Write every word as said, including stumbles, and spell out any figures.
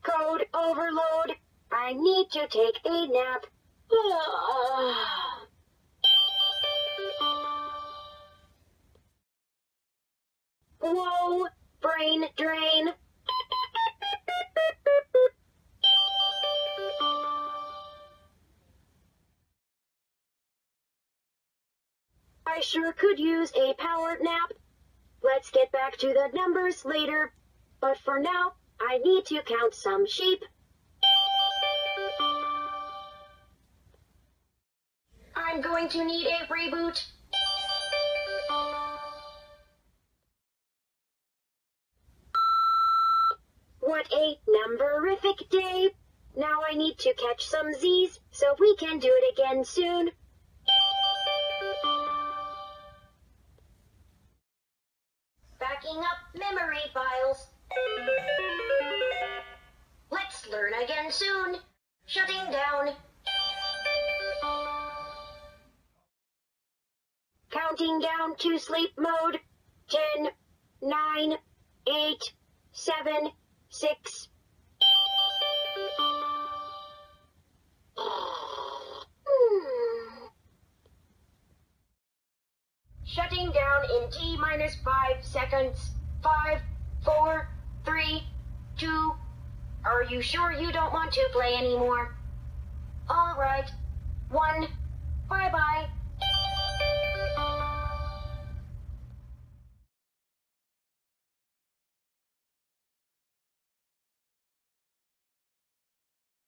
Code overload. I need to take a nap. Whoa, brain drain. I sure could use a power nap. Let's get back to the numbers later. But for now, I need to count some sheep. I'm going to need a reboot. What a numberific day. Now I need to catch some Z's so we can do it again soon. Backing up memory files. Let's learn again soon. Shutting down. Counting down to sleep mode. Ten, nine, eight, seven, six. Shutting down in T minus five seconds. Five, four, three, two. Are you sure you don't want to play anymore?